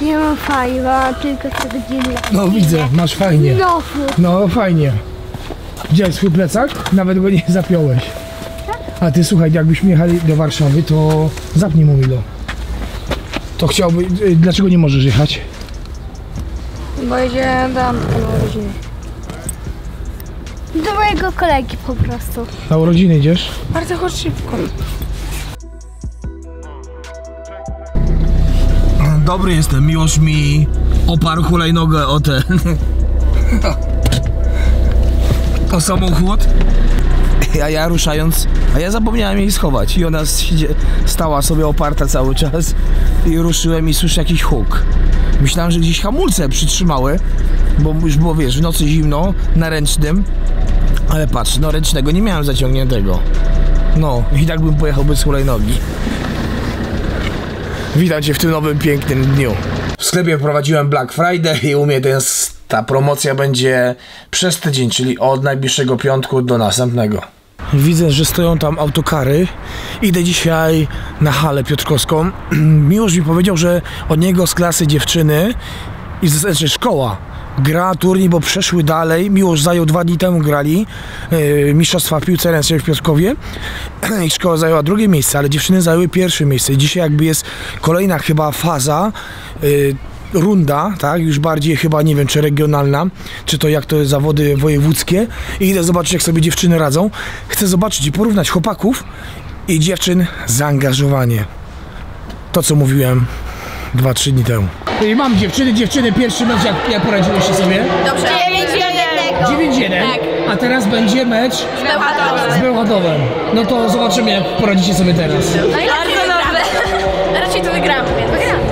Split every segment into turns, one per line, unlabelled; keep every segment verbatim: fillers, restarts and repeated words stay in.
Nie mam fajna, tylko co godziny.
No widzę, masz fajnie.
Znowu.
No fajnie. Widziałeś swój plecak? Nawet go nie zapiąłeś. A ty słuchaj, jakbyśmy jechali do Warszawy, to zapnij mu Milo. To chciałby... Dlaczego nie możesz jechać?
Bo idzie tam na urodziny. Do mojego kolegi po prostu.
Na urodziny idziesz?
Bardzo chodź szybko.
Dobry jestem, Miłosz mi oparł hulajnogę o ten... o samochód. A ja ruszając, a ja zapomniałem jej schować i ona siedzi, stała sobie oparta cały czas i ruszyłem i słyszę jakiś huk. Myślałem, że gdzieś hamulce przytrzymały, bo już było, wiesz, w nocy zimno, na ręcznym, ale patrz, no ręcznego nie miałem zaciągniętego. No i tak bym pojechał bez hulajnogi. Witam cię w tym nowym, pięknym dniu. W sklepie wprowadziłem Black Friday i u mnie ten, ta promocja będzie przez tydzień, czyli od najbliższego piątku do następnego. Widzę, że stoją tam autokary. Idę dzisiaj na halę piotrkowską. Miłosz mi powiedział, że od niego z klasy dziewczyny, i znaczy szkoła, gra turniej, bo przeszły dalej. Miłosz zajął dwa dni temu grali yy, mistrzostwa w piłce ręcznej w Piotrkowie i szkoła zajęła drugie miejsce, ale dziewczyny zajęły pierwsze miejsce. I dzisiaj jakby jest kolejna chyba faza, yy, runda, tak, już bardziej chyba, nie wiem, czy regionalna, czy to jak to jest zawody wojewódzkie, i idę zobaczyć, jak sobie dziewczyny radzą. Chcę zobaczyć i porównać chłopaków i dziewczyn zaangażowanie. To, co mówiłem dwa trzy dni temu. I mam dziewczyny, dziewczyny, pierwszy mecz, jak, jak poradziłyście sobie?
Dobrze. dziewięć jeden.
dziewięć jeden?
Tak.
A teraz będzie mecz
Z Bełchatowem.
z Bełchatowem. No to zobaczymy, jak poradzicie sobie teraz.
No i bardzo dobrze. Raczej to wygramy, więc wygramy.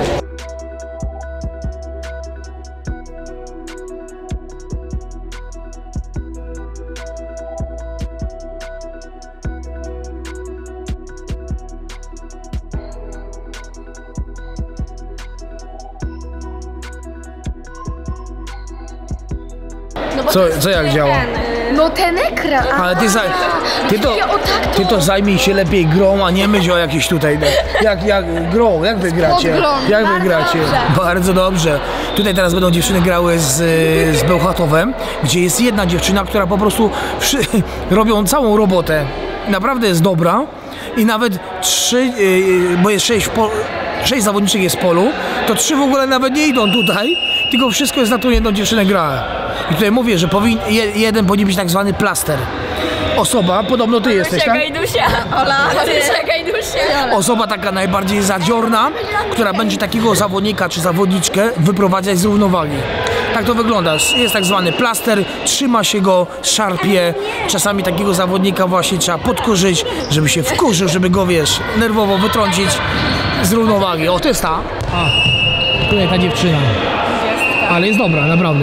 Co, co jak działa?
No ten ekran.
Ale ty, za, ty, to, ty to zajmij się lepiej grą, a nie myśl o jakiejś tutaj... Jak, jak grą, jak wy gracie? Jak wy gracie? Bardzo dobrze. Tutaj teraz będą dziewczyny grały z, z Bełchatowem, gdzie jest jedna dziewczyna, która po prostu przy, robią całą robotę. Naprawdę jest dobra i nawet trzy, bo jest sześć, po, sześć zawodniczek jest w polu, to trzy w ogóle nawet nie idą tutaj, tylko wszystko jest na tą jedną dziewczynę gra. I tutaj mówię, że powin, jeden powinien być tak zwany plaster. Osoba, podobno ty jesteś, tak?
Gajdusia. Ola, Marysia Gajdusia.
Osoba taka najbardziej zadziorna, która będzie takiego zawodnika czy zawodniczkę wyprowadzać z równowagi. Tak to wygląda. Jest tak zwany plaster, trzyma się go, szarpie. Czasami takiego zawodnika właśnie trzeba podkurzyć, żeby się wkurzył, żeby go, wiesz, nerwowo wytrącić z równowagi. O, to jest ta. A, tutaj ta dziewczyna. Ale jest dobra, naprawdę.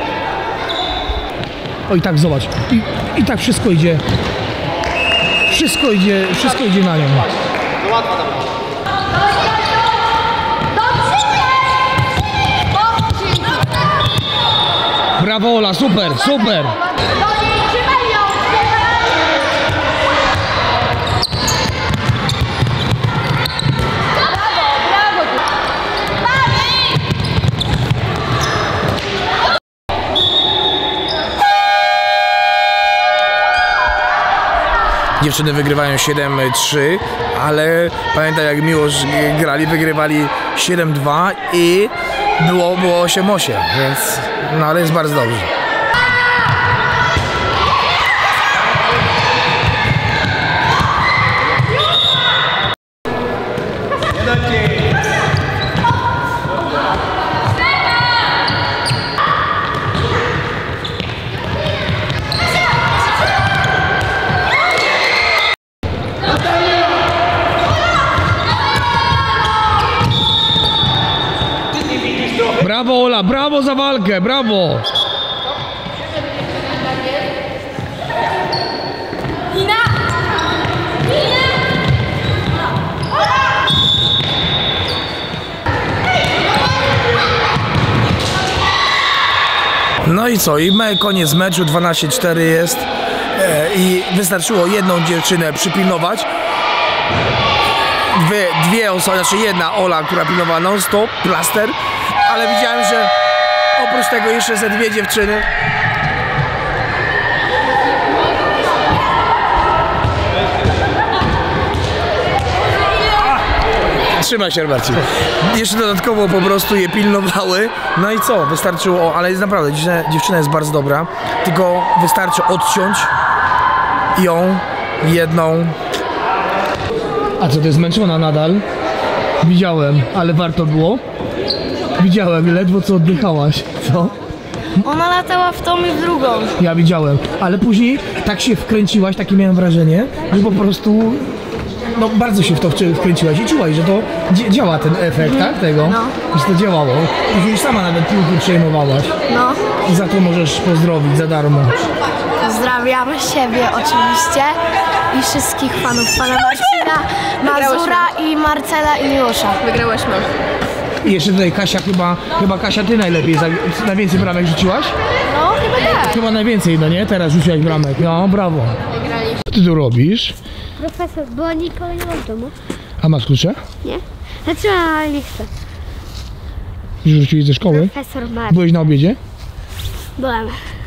O, i tak zobacz. I, i tak wszystko idzie. Wszystko idzie, wszystko idzie na nią. Brawo, Ola, super, super. Dziewczyny wygrywają siedem trzy, ale pamiętam, jak Miłosz grali, wygrywali siedem dwa i było, było osiem osiem, więc no ale jest bardzo dobrze. Brawo, Ola, brawo za walkę, brawo!
Nina!
No i co? I me, koniec meczu, dwanaście cztery jest e, i wystarczyło jedną dziewczynę przypilnować. Dwie, dwie osoby, znaczy jedna Ola, która pilnowała non stop, plaster, ale widziałem, że oprócz tego jeszcze ze dwie dziewczyny. Trzymaj się, Robercie. Jeszcze dodatkowo po prostu je pilnowały. No i co? Wystarczyło, ale jest naprawdę, dziewczyna, dziewczyna jest bardzo dobra. Tylko wystarczy odciąć ją jedną.
A co, to jest zmęczona nadal? Widziałem, ale warto było? Widziałem, ledwo co oddychałaś. Co?
Ona latała w tą i w drugą.
Ja widziałem, ale później tak się wkręciłaś, takie miałem wrażenie, że po prostu no bardzo się w to wkręciłaś i czułaś, że to działa ten efekt, tak? Tego?
No.
Że to działało. Później sama nawet piłki przejmowałaś.
No.
I za to możesz pozdrowić za darmo.
Pozdrawiam siebie oczywiście i wszystkich fanów pana Marcina, Mazura i Marcela i Miłosza. Wygrałyśmy.
I jeszcze tutaj Kasia, chyba, chyba Kasia, ty najlepiej, za, najwięcej bramek rzuciłaś?
No, chyba tak.
Chyba najwięcej, no nie? Teraz rzuciłaś bramek. No, brawo. Co ty tu robisz?
Profesor, bo nikogo nie ma w domu.
A masz klucze?
Nie? Znaczy, ale nie chcę.
Już wróciłeś ze szkoły?
Profesor Mark.
Byłeś na obiedzie?
Byłem.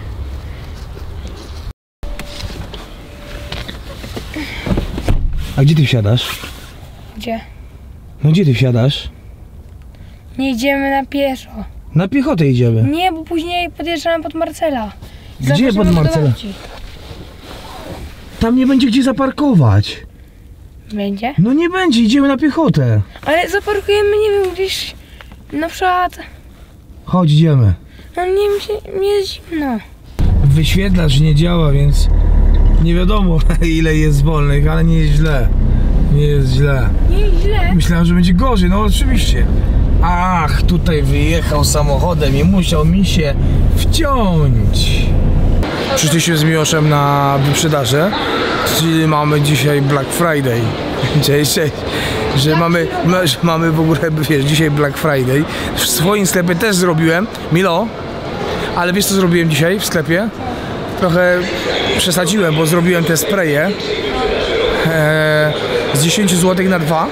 A gdzie ty wsiadasz?
Gdzie?
No gdzie ty wsiadasz?
Nie idziemy na pieszo.
Na piechotę idziemy.
Nie, bo później podjeżdżamy pod Marcela.
Gdzie
Zapraszamy
pod
do
Marcela?
babci.
Tam nie będzie gdzie zaparkować.
Będzie?
No nie będzie, idziemy na piechotę.
Ale zaparkujemy, nie wiem, gdzieś na przykład...
Chodź, idziemy.
No nie, mi się, mi jest zimno.
Wyświetlacz nie działa, więc nie wiadomo ile jest wolnych, ale nie jest źle. Nie jest źle.
Nie, źle.
Myślałem, że będzie gorzej, no oczywiście. Ach, tutaj wyjechał samochodem i musiał mi się wciąć. Przyszliśmy z Miłoszem na wyprzedaże, czyli mamy dzisiaj Black Friday. Cześć, cześć. Że mamy, że mamy w ogóle, wiesz, dzisiaj Black Friday. W swoim sklepie też zrobiłem. Milo, ale wiesz co zrobiłem dzisiaj w sklepie? Trochę przesadziłem, bo zrobiłem te spraye e, z dziesięć złotych na dwa.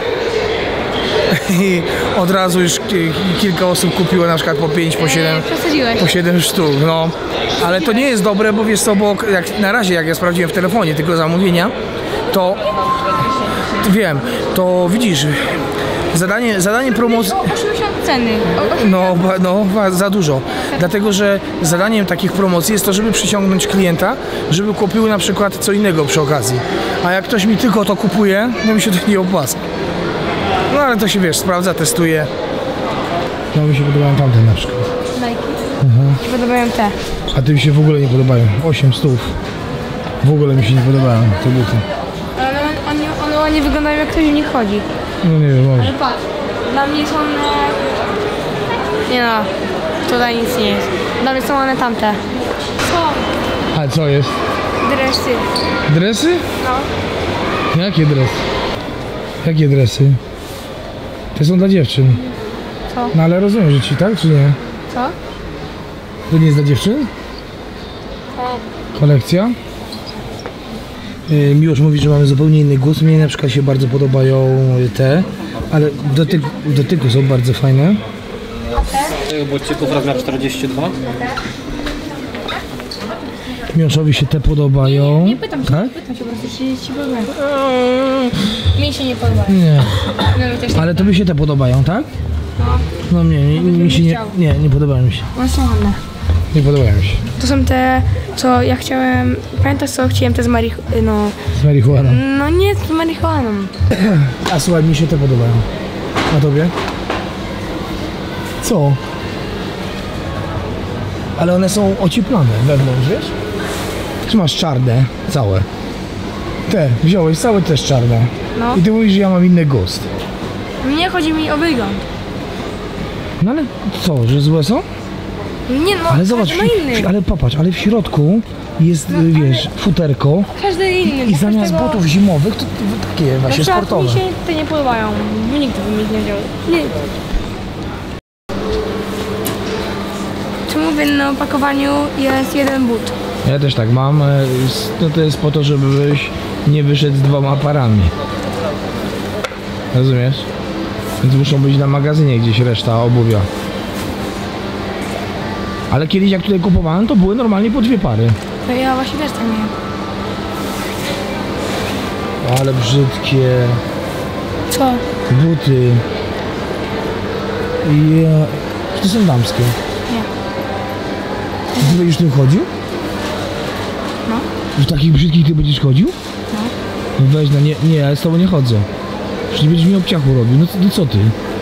I od razu już kilka osób kupiło na przykład po pięć, po siedem, po siedem sztuk, no. Ale to nie jest dobre, bo wiesz co, bo jak, na razie jak ja sprawdziłem w telefonie tylko zamówienia, to wiem, to widzisz, zadanie, zadanie promocji...
osiemdziesiąt ceny.
No, no, za dużo. Dlatego, że zadaniem takich promocji jest to, żeby przyciągnąć klienta, żeby kupił na przykład co innego przy okazji. A jak ktoś mi tylko to kupuje, to mi się to nie opłaca. No ale to się, wiesz, sprawdza, testuje. No mi się podobają tamte na przykład.
Nike. Mi podobają te.
A ty mi się w ogóle nie podobają. osiem stów. W ogóle mi się nie podobają te buty.
Ale one, one, one ładnie wyglądają, jak ktoś w nich chodzi.
No nie wiem, może.
Ale patrz, dla mnie są one... Nie no, tutaj nic nie jest. Dla mnie są one tamte.
A co jest?
Dresy.
Dresy?
No.
Jakie dresy? Jakie dresy? Te są dla dziewczyn.
Co?
No ale rozumiem, że ci, tak, czy nie?
Co?
To nie jest dla dziewczyn? Kolekcja? Yy, Miłosz mówi, że mamy zupełnie inny gust. Mnie na przykład się bardzo podobają te, ale w dotyku, w dotyku są bardzo fajne.
Tych bucików rozmiar czterdzieści dwa.
Miłoszowi się te podobają.
Nie pytam się,
tak?
nie pytam się, po prostu ci, ci podobają. Mi się nie podobają.
Nie.
No mi też nie.
Ale tobie się te podobają, tak? No mnie, mi, mi się nie, nie, nie podobają mi się.
One są ładne.
Nie podobają mi się.
To są te, co ja chciałem... Pamiętasz co? Chciałem te z marich... no...
Z marihuaną.
No nie z marihuaną.
A słuchaj, mi się te podobają. A tobie? Co? Ale one są ocieplane wewnątrz, wiesz? Czy masz czarne całe? Te, wziąłeś całe też czarne.
No.
I ty mówisz, że ja mam inny gust.
Nie chodzi mi o wygląd.
No ale co, że złe są?
Nie no,
Ale zobacz,
każdy ma
w-
inny.
ale popatrz, ale w środku jest, y, wiesz, futerko
Każdy inny.
i
Dla
zamiast
każdego-
butów zimowych to, to takie
Na
właśnie
przykład
sportowe.
mi się te nie podobają. Nikt by mi nie wziął. Nie. Tu mówię, na opakowaniu jest jeden but.
Ja też tak mam, e, s- no to jest po to, żebyś nie wyszedł z dwoma parami. Rozumiesz? Więc muszą być na magazynie gdzieś reszta obuwia. Ale kiedyś jak tutaj kupowałem, to były normalnie po dwie pary.
To ja właśnie też tak miałem.
Ale brzydkie
Co?
buty. Ja... To są damskie.
Nie.
Ty będziesz tym chodził?
No.
W takich brzydkich ty będziesz chodził?
No.
No weź, no nie, nie, ja z tobą nie chodzę. Przecież nie będziesz mi obciachu robił, no, no co ty?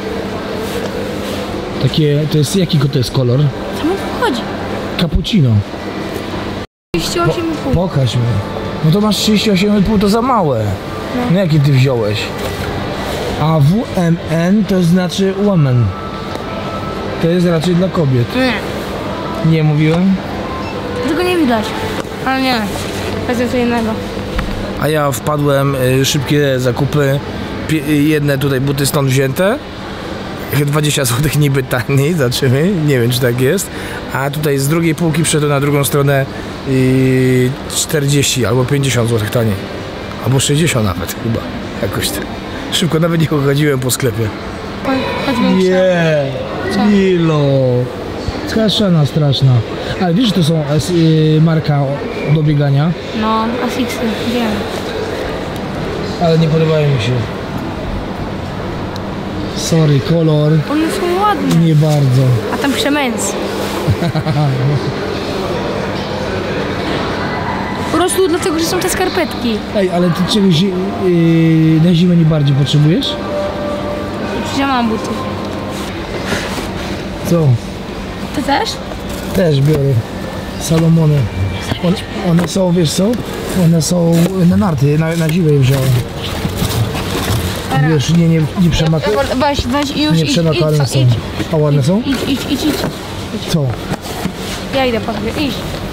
Takie, to jest, jaki to jest kolor?
Samo chodzi.
Cappuccino.
trzydzieści osiem i pół.
Pokaż mi. No to masz trzydzieści osiem i pół, to za małe. No, no jakie ty wziąłeś? A W M N to znaczy woman. To jest raczej dla kobiet.
Nie.
Nie mówiłem?
Tego nie widać. Ale nie. To jest co innego.
A ja wpadłem, y, szybkie zakupy. Pie, y, jedne tutaj buty stąd wzięte. dwadzieścia złotych niby taniej, zobaczymy, nie wiem czy tak jest. A tutaj z drugiej półki przyszedłem na drugą stronę i czterdzieści albo pięćdziesiąt złotych taniej. Albo sześćdziesiąt nawet chyba, jakoś tak. Szybko, nawet nie chodziłem po sklepie.
Chodźmy
Nie, Milo. Straszna, straszna. Ale wiesz, że to są y, marka do biegania?
No, Asicsy, wiem.
Ale nie podobają mi się. Sorry, kolor
One są ładne.
nie bardzo.
A tam przemęc. Po prostu dlatego, że są te skarpetki.
Ej, ale ty czegoś yy, na zimę nie bardziej potrzebujesz?
Ja mam buty.
Co?
Ty też?
Też biorę. Salomony. One, one są, wiesz co? One są na narty, na, na zimę je wziąłem. Wiesz, nie, nie, nie przemaka...
Weź, weź i już
Nie
idź,
przemakalne
idź,
są.
idź.
A ładne są?
Idź, idź, idź, idź.
Co?
Ja idę po sobie, idź.